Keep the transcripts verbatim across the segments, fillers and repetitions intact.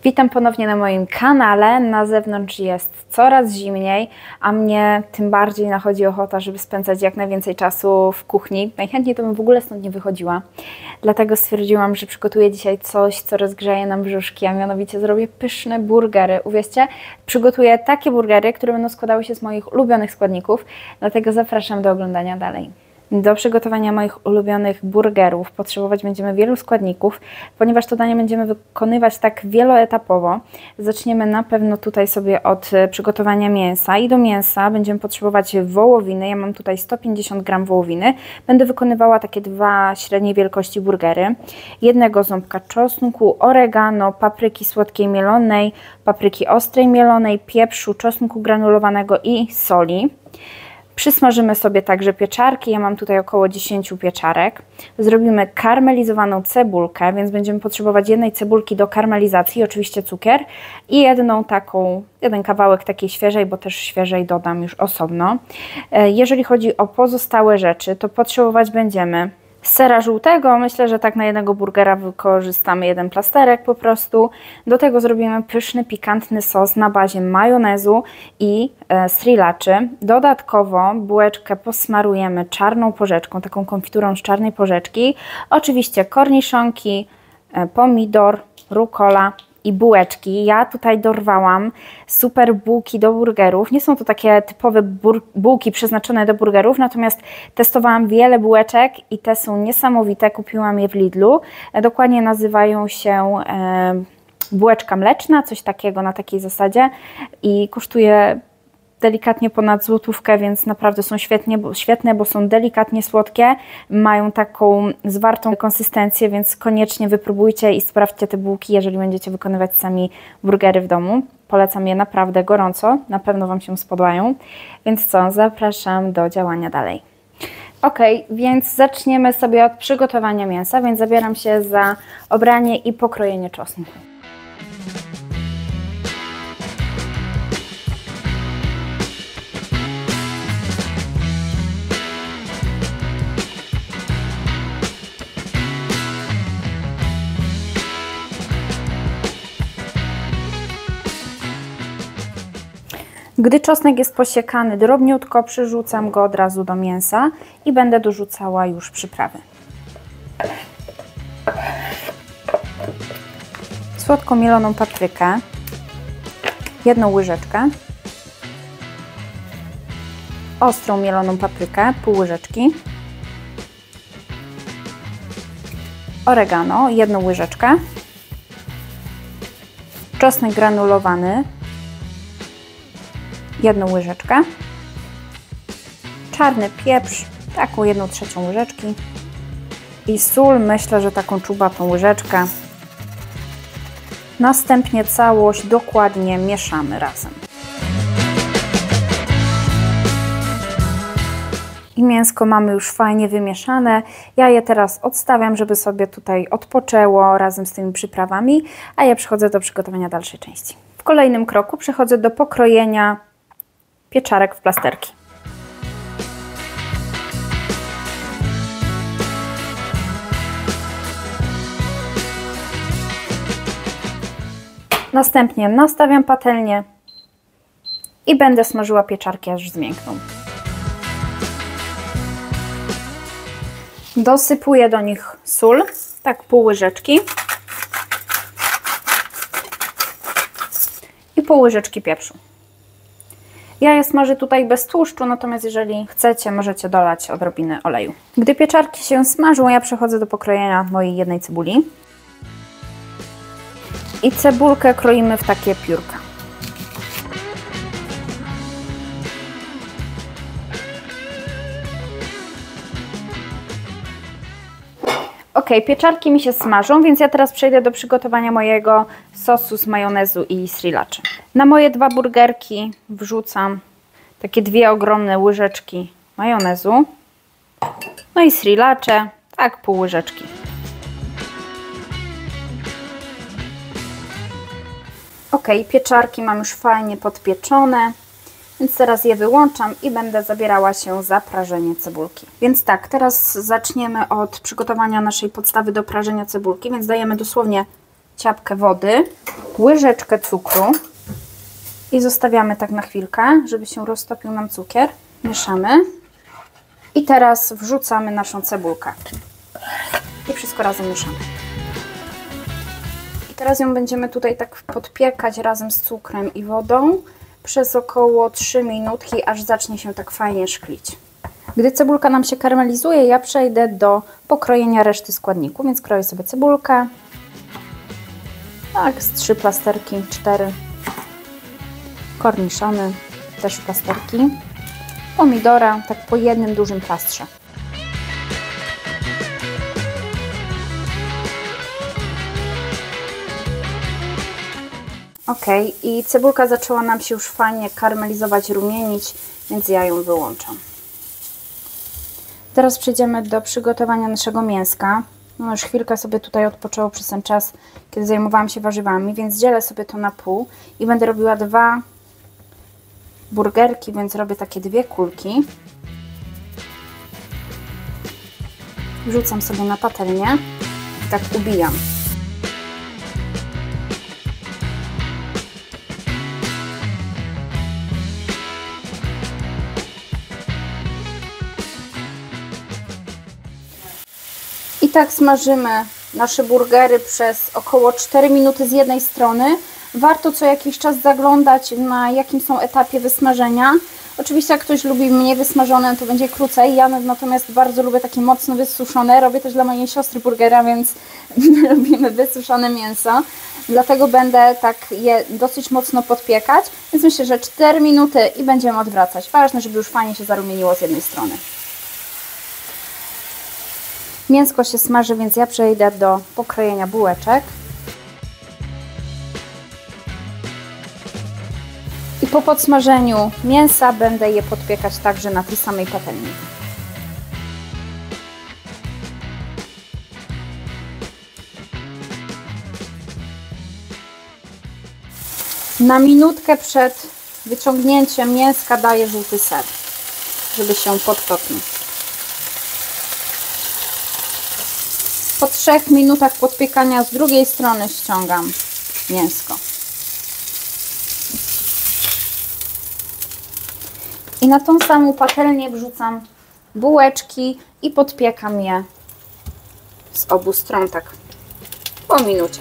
Witam ponownie na moim kanale. Na zewnątrz jest coraz zimniej, a mnie tym bardziej nachodzi ochota, żeby spędzać jak najwięcej czasu w kuchni. Najchętniej to bym w ogóle stąd nie wychodziła. Dlatego stwierdziłam, że przygotuję dzisiaj coś, co rozgrzeje nam brzuszki, a mianowicie zrobię pyszne burgery. Uwierzcie, przygotuję takie burgery, które będą składały się z moich ulubionych składników, dlatego zapraszam do oglądania dalej. Do przygotowania moich ulubionych burgerów potrzebować będziemy wielu składników, ponieważ to danie będziemy wykonywać tak wieloetapowo. Zaczniemy na pewno tutaj sobie od przygotowania mięsa i do mięsa będziemy potrzebować wołowiny. Ja mam tutaj sto pięćdziesiąt gram wołowiny. Będę wykonywała takie dwa średniej wielkości burgery. Jednego ząbka czosnku, oregano, papryki słodkiej mielonej, papryki ostrej mielonej, pieprzu, czosnku granulowanego i soli. Przysmażymy sobie także pieczarki, ja mam tutaj około dziesięć pieczarek. Zrobimy karmelizowaną cebulkę, więc będziemy potrzebować jednej cebulki do karmelizacji, oczywiście cukier i jedną taką, jeden kawałek takiej świeżej, bo też świeżej dodam już osobno. Jeżeli chodzi o pozostałe rzeczy, to potrzebować będziemy sera żółtego, myślę, że tak na jednego burgera wykorzystamy jeden plasterek po prostu. Do tego zrobimy pyszny, pikantny sos na bazie majonezu i e, sriraczy. Dodatkowo bułeczkę posmarujemy czarną porzeczką, taką konfiturą z czarnej porzeczki. Oczywiście korniszonki, e, pomidor, rucola i bułeczki. Ja tutaj dorwałam super bułki do burgerów. Nie są to takie typowe bułki przeznaczone do burgerów, natomiast testowałam wiele bułeczek i te są niesamowite. Kupiłam je w Lidlu. Dokładnie nazywają się e, bułeczka mleczna, coś takiego na takiej zasadzie i kosztuje delikatnie ponad złotówkę, więc naprawdę są świetnie, świetne, bo są delikatnie słodkie, mają taką zwartą konsystencję, więc koniecznie wypróbujcie i sprawdźcie te bułki, jeżeli będziecie wykonywać sami burgery w domu. Polecam je naprawdę gorąco, na pewno Wam się spodobają. Więc co, zapraszam do działania dalej. Ok, więc zaczniemy sobie od przygotowania mięsa, więc zabieram się za obranie i pokrojenie czosnku. Gdy czosnek jest posiekany drobniutko, przyrzucam go od razu do mięsa i będę dorzucała już przyprawy. Słodko mieloną paprykę, jedną łyżeczkę, ostrą mieloną paprykę, pół łyżeczki, oregano, jedną łyżeczkę, czosnek granulowany, jedną łyżeczkę, czarny pieprz, taką jedną trzecią łyżeczki i sól, myślę, że taką czubatą łyżeczkę. Następnie całość dokładnie mieszamy razem. I mięsko mamy już fajnie wymieszane. Ja je teraz odstawiam, żeby sobie tutaj odpoczęło razem z tymi przyprawami, a ja przechodzę do przygotowania dalszej części. W kolejnym kroku przechodzę do pokrojenia pieczarek w plasterki. Następnie nastawiam patelnię i będę smażyła pieczarki, aż zmiękną. Dosypuję do nich sól, tak pół łyżeczki i pół łyżeczki pieprzu. Ja je smażę tutaj bez tłuszczu, natomiast jeżeli chcecie, możecie dolać odrobinę oleju. Gdy pieczarki się smażą, ja przechodzę do pokrojenia mojej jednej cebuli. I cebulkę kroimy w takie piórka. Ok, pieczarki mi się smażą, więc ja teraz przejdę do przygotowania mojego sosu z majonezu i sriraczy. Na moje dwa burgerki wrzucam takie dwie ogromne łyżeczki majonezu. No i sriracze, tak pół łyżeczki. Ok, pieczarki mam już fajnie podpieczone. Więc teraz je wyłączam i będę zabierała się za prażenie cebulki. Więc tak, teraz zaczniemy od przygotowania naszej podstawy do prażenia cebulki, więc dajemy dosłownie ciapkę wody, łyżeczkę cukru i zostawiamy tak na chwilkę, żeby się roztopił nam cukier. Mieszamy i teraz wrzucamy naszą cebulkę i wszystko razem mieszamy. I teraz ją będziemy tutaj tak podpiekać razem z cukrem i wodą przez około trzy minutki, aż zacznie się tak fajnie szklić. Gdy cebulka nam się karmelizuje, ja przejdę do pokrojenia reszty składników, więc kroję sobie cebulkę, tak z trzy plasterki, cztery, korniszony, też plasterki, pomidora, tak po jednym dużym plastrze. Ok, i cebulka zaczęła nam się już fajnie karmelizować, rumienić, więc ja ją wyłączam. Teraz przejdziemy do przygotowania naszego mięska. No już chwilkę sobie tutaj odpoczęło przez ten czas, kiedy zajmowałam się warzywami, więc dzielę sobie to na pół i będę robiła dwa burgerki, więc robię takie dwie kulki. Wrzucam sobie na patelnię i tak ubijam. I tak smażymy nasze burgery przez około cztery minuty z jednej strony. Warto co jakiś czas zaglądać, na jakim są etapie wysmażenia. Oczywiście jak ktoś lubi mniej wysmażone, to będzie krócej. Ja natomiast bardzo lubię takie mocno wysuszone. Robię też dla mojej siostry burgera, więc lubimy wysuszone mięso. Dlatego będę tak je dosyć mocno podpiekać. Więc myślę, że cztery minuty i będziemy odwracać. Ważne, żeby już fajnie się zarumieniło z jednej strony. Mięsko się smaży, więc ja przejdę do pokrojenia bułeczek. I po podsmażeniu mięsa będę je podpiekać także na tej samej patelni. Na minutkę przed wyciągnięciem mięska daję żółty ser, żeby się podtopił. Po trzech minutach podpiekania z drugiej strony ściągam mięsko. I na tą samą patelnię wrzucam bułeczki i podpiekam je z obu stron tak po minucie.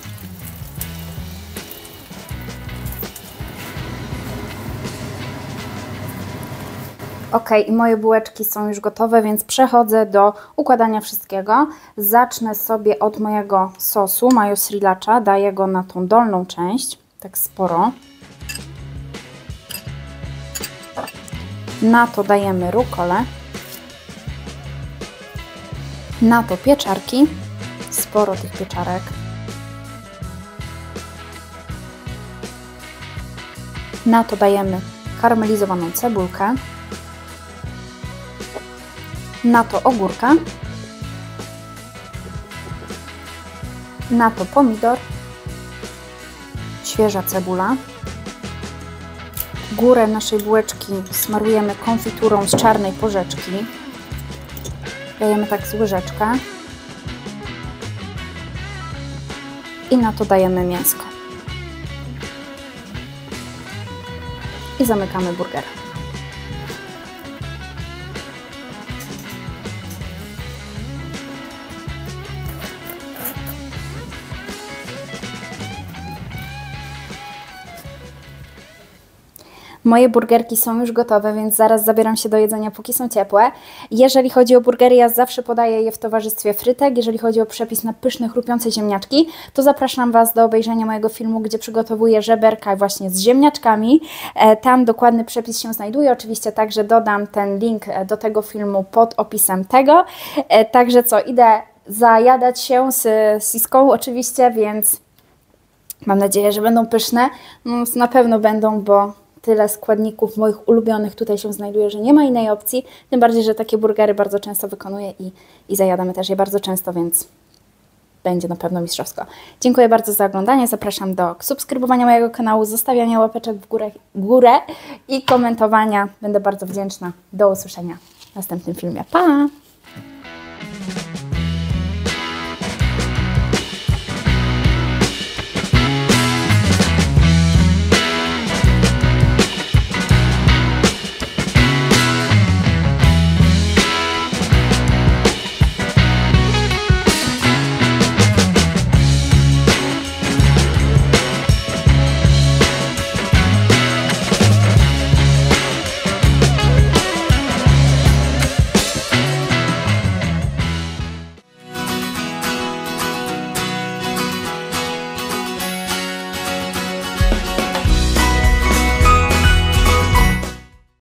Ok, i moje bułeczki są już gotowe, więc przechodzę do układania wszystkiego. Zacznę sobie od mojego sosu mayo sriracha, daję go na tą dolną część, tak sporo. Na to dajemy rukolę. Na to pieczarki, sporo tych pieczarek. Na to dajemy karmelizowaną cebulkę. Na to ogórka, na to pomidor, świeża cebula. Górę naszej bułeczki smarujemy konfiturą z czarnej porzeczki. Dajemy tak z łyżeczkę i na to dajemy mięsko. I zamykamy burgera. Moje burgerki są już gotowe, więc zaraz zabieram się do jedzenia, póki są ciepłe. Jeżeli chodzi o burgery, ja zawsze podaję je w towarzystwie frytek. Jeżeli chodzi o przepis na pyszne, chrupiące ziemniaczki, to zapraszam Was do obejrzenia mojego filmu, gdzie przygotowuję żeberka właśnie z ziemniaczkami. Tam dokładny przepis się znajduje. Oczywiście także dodam ten link do tego filmu pod opisem tego. Także co, idę zajadać się z Siską oczywiście, więc mam nadzieję, że będą pyszne. No, na pewno będą, bo tyle składników moich ulubionych tutaj się znajduje, że nie ma innej opcji. Tym bardziej, że takie burgery bardzo często wykonuję i, i zajadamy też je bardzo często, więc będzie na pewno mistrzowsko. Dziękuję bardzo za oglądanie. Zapraszam do subskrybowania mojego kanału, zostawiania łapeczek w górę, w górę i komentowania. Będę bardzo wdzięczna. Do usłyszenia w następnym filmie. Pa!